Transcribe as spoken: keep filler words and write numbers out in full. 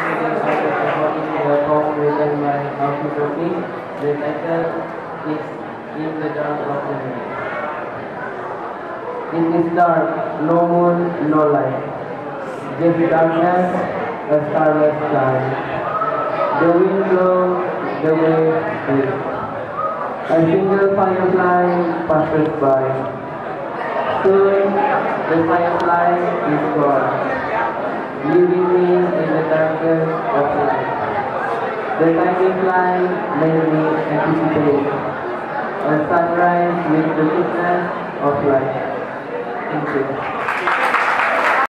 reading out of the following uh, poem written by Alfred Dorking. The title is In the Dark of the Night. It is dark, no moon, no light. Just darkness, a starless sky. The wind blows, the waves sleep. A single firefly passes by. Soon, the firefly is gone, leaving me in the darkness of night. The tiny fly made me anticipate a sunrise with the goodness of light. Thank you.